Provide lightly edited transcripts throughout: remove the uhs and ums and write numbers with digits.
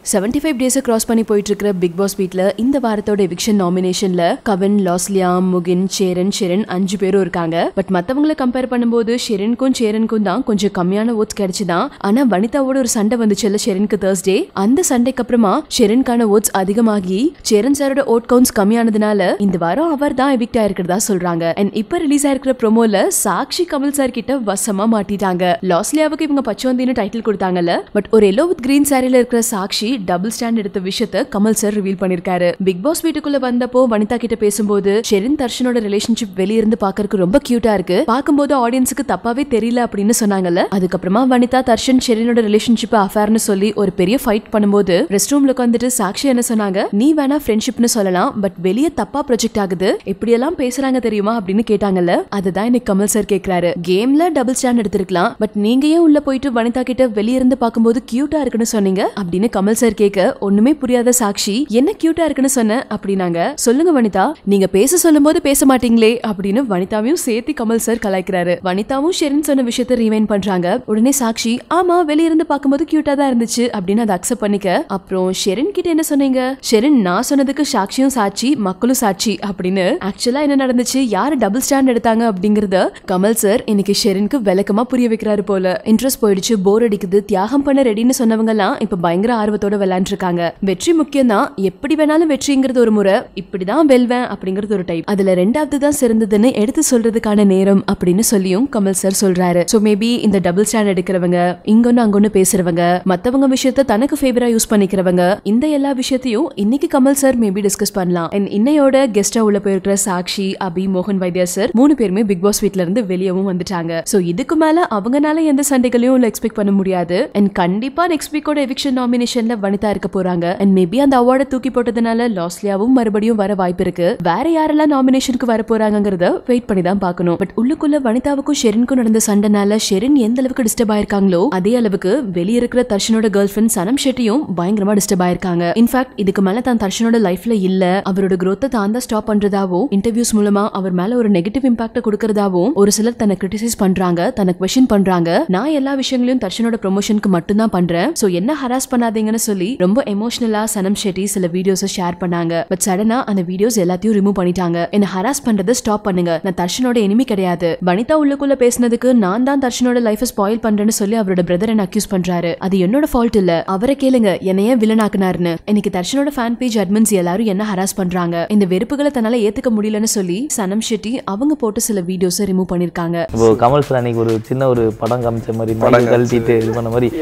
75 days cross பண்ணி போயிட்டு இருக்கிற பிக் பாஸ் வீட்ல இந்த வாரத்தோட எவிக்ஷன் நாமினேஷன்ல கவின், லாஸ்லியா, முகின், சேரன் 5 பேரும் இருக்காங்க. பட் மத்தவங்களை கம்பேர் பண்ணும்போது சேரனுக்கும் தான் கொஞ்சம் கம்மியான ஓட்ஸ் கிடைச்சுதான். ஆனா வனிதாவோட ஒரு சண்டை வந்துச்சுல்ல ஷெரனுக்கு Thursday, அந்த சண்டைக்கு அப்புறமா ஷெரனுக்கான ஓட்ஸ் அதிகமாகி சேரன் சாரோட ஓட் கவுண்ட்ஸ் கம்மியானதுனால இந்த வாரம் அவர் தான் எவிக்ட் ஆயிருக்கிறதா சொல்றாங்க. அண்ட் இப்ப ரிலீஸ் ஆயிருக்கிற ப்ரோமோல சாக்ஷி கமல் சார் கிட்ட வசமா மாட்டிட்டாங்க. லாஸ்லியாவுக்கு இவங்க பச்சோந்தின்னு டைட்டில் கொடுத்தாங்கல்ல, பட் ஒரு எல்லோ வித் கிரீன் சாரில இருக்கிற சாக்ஷி டபுள் ஸ்டாண்ட் எடுத்த விஷயத்தை கமல் சார் ரிவீல் பண்ணிருக்காரு. பிக் பாஸ் வீட்டுக்குள்ள வந்தப்போ வனிதா கிட்ட பேசும்போது ஷெரின் தர்ஷனோட ரிலேஷன்ஷிப் வெளியிருந்து பாக்கறதுக்கு ரொம்ப கியூட்டா இருக்கு, பாக்கும்போது ஆடியன்ஸுக்கு தப்பாவே தெரியல அப்படின்னு சொன்னாங்கல்ல. அதுக்கப்புறமா வனிதா தர்ஷன் ஷெரினோட ரிலேஷன்ஷிப் அஃபேர்னு சொல்லி ஒரு பெரிய ஃபைட் பண்ணும்போது ரெஸ்ட் ரூம்ல உட்காந்துட்டு சாக்ஷி என்ன சொன்னாங்க, நீ வேணா ஃப்ரெண்ட்ஷிப்னு சொல்லலாம், பட் வெளியே தப்பா ப்ரொஜெக்ட் ஆகுது, எப்படி எல்லாம் பேசுறாங்க தெரியுமா அப்படின்னு கேட்டாங்கல்ல. அதுதான் எனக்கு கமல் சார் கேக்குறாரு. கேம்ல டபுள் ஸ்டாண்ட் எடுத்திருக்கலாம், பட் நீங்க ஏன் உள்ள போயிட்டு வனிதா கிட்ட வெளியிருந்து பாக்கும்போது கியூட்டா இருக்குன்னு சொன்னீங்க அப்படின்னு கமல் சார் கேட்க ஒண்ணுமே புரியாத சாக்ஷி என்ன கியூட்டா இருக்குன்னு சொன்ன அப்படினாங்க. சொல்லுங்க வனிதா, நீங்க பேச சொல்லும் போது பேச மாட்டீங்களே அப்படின்னு வனிதாவையும் சேர்த்து கமல் சார் கலாய்க்கிறாரு. வனிதாவும் ஷெரின் சொன்ன விஷயத்தை ரீவைண்ட் பண்றாங்க. உடனே சாக்ஷி ஆமா வெளியிருந்து பாக்கும்போது கியூட்டா தான் இருந்துச்சு அப்படின்னு அதை அக்செப்ட் பண்ணிக்க. அப்புறம் ஷெரின் கிட்ட என்ன சொன்னீங்க, ஷெரின் நான் சொன்னதுக்கு சாக்ஷியும் சாட்சி மக்களும் சாட்சி அப்படின்னு. ஆக்சுவலா என்ன நடந்துச்சு, யாரு டபுள் ஸ்டாண்ட் எடுத்தாங்க அப்படிங்கறத கமல் சார் இன்னைக்கு ஷெரினுக்கு விளக்கமா புரிய வைக்கிறாரு போல. இன்ட்ரெஸ்ட் போயிடுச்சு, போர் அடிக்குது, தியாகம் பண்ண ரெடின்னு சொன்னவங்க எல்லாம் இப்ப பயங்கர ஆர்வத்தோட விளையாண்டுருக்காங்க. வெற்றி முக்கியம் தான், எப்படி வேணாலும் வெற்றிங்கிறது ஒரு முறை, இப்படிதான் வெல்வேன் அப்படிங்கறது ஒரு டைப், அதுல ரெண்டாவது தான் சிறந்ததுன்னு எடுத்து சொல்றதுக்கான நேரம் அப்படின்னு சொல்லியும் கமல் சார் சொல்றாரு. சோ மேபி இந்த டபுள் ஸ்டாண்ட் எடுக்கிறவங்க, இங்கொன்னு அங்கொன்னு பேசுறவங்க, மத்தவங்க விஷயத்த தனக்கு ஃபேவரா யூஸ் பண்ணிக்கிறவங்க, இந்த எல்லா விஷயத்தையும் இன்னைக்கு கமல் சார் மேபி டிஸ்கஸ் பண்ணலாம். இன்னையோட கெஸ்டா உள்ள போயிருக்கிற சாக்ஷி, அபி, மோகன் வைத்யா சார் 3 பேருமே பிக் பாஸ் வீட்ல இருந்து வெளியவும் வந்துட்டாங்க. சோ இதுக்கு மேல அவங்கனால எந்த சண்டைகளையும் எக்ஸ்பெக்ட் பண்ண முடியாது. அண்ட் கண்டிப்பா நெக்ஸ்ட் வீக்கோட எவிக்ஷன் நாமினேஷன்ல வனிதா இருக்க போறாங்க. அண்ட் மேபி அந்த அவார்டை தூக்கி போட்டதுனால லாஸ்லியாவும் மறுபடியும் வர வாய்ப்பு இருக்கு. வேற யாரெல்லாம் நாமினேஷனுக்கு வர போறாங்கிறத வெயிட் பண்ணி தான் பார்க்கணும். பட் உள்ளுக்குள்ள வனிதாவுக்கும் ஷெரினுக்கும் நடந்த சண்டைனால ஷெரின் எந்த அளவுக்கு டிஸ்டர்ப் ஆயிருக்காங்களோ அதே அளவுக்கு வெளியே இருக்கிற தர்ஷனோட கேர்ள் ஃபிரெண்ட் சனம் ஷெட்டியும் பயங்கரமா டிஸ்டர்ப் ஆயிருக்காங்க. இன்ஃபேக்ட் இதுக்கு மேல தான் தர்ஷனோட லைஃப்ல இல்ல, அவரோட growth தான் தான் ஸ்டாப் பண்றதாவும், இன்டர்வியூஸ் மூலமா அவர் மேல ஒரு நெகட்டிவ் இம்பாக்ட் கொடுக்கறதாவும் ஒரு சிலர் தன்னை கிரிட்டிசைஸ் பண்றாங்க, தன்னை क्वेश्चन பண்றாங்க. நான் எல்லா விஷயங்களையும் தர்ஷனோட ப்ரமோஷனுக்கு மட்டும் தான் பண்றேன், சோ என்ன ஹராஸ் பண்ணாதீங்கன்னு சொல்லி ரொம்ப எமோஷனலா சனம் ஷெட்டி சில வீடியோஸ் ஷேர் பண்ணாங்க. பட் சடனா அந்த வீடியோஸ் எல்லாத்தையும் ரிமூவ் பண்ணிட்டாங்க. என்ன ஹராஸ் பண்றதை ஸ்டாப் பண்ணுங்க, நான் தர்ஷனோட எனிமி கிடையாது. வனிதா உள்ளுக்குள்ள பேசினதுக்கு நான் தான் தர்ஷனோட லைஃப் ஸ்பாயில் பண்றேன்னு சொல்லி அவரோட பிரதர் என்ன அக்யூஸ் பண்றாரு. அது என்னோட ஃபால்ட் இல்ல, அவரை கேளுங்க என்னைய வில்லனாக்குனாருன்னு. இன்னைக்கு தர்ஷனோட ஃபேன் பேஜ் அட்மின்ஸ் எல்லாரும் என்ன ஹராஸ் பண்றாங்க, இந்த வெறுப்புகளை தன்னால ஏத்துக்க முடியலன்னு சொல்லி சனம் ஷெட்டி அவங்க போட்டு சில வீடியோஸ் ரிமூவ் பண்ணிருக்காங்க. கமல் சார் அன்னைக்கு ஒரு சின்ன ஒரு படம் காமிச்ச மாதிரி கழட்டிட்டு இது பண்ண மாதிரி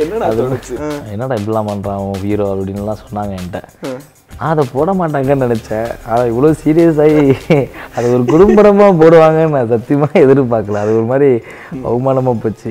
என்னடா இப்படிலாம் பண்றான் ஹீரோ அப்படின்னு சொன்னாங்க என்கிட்ட. அதை போட மாட்டாங்கன்னு நினைச்சேன். அதை இவ்வளோ சீரியஸ் ஆகி அது ஒரு குறும்படமா போடுவாங்கன்னு நான் சத்தியமா எதிர்பார்க்கல. அது ஒரு மாதிரி அவமானமா போச்சு.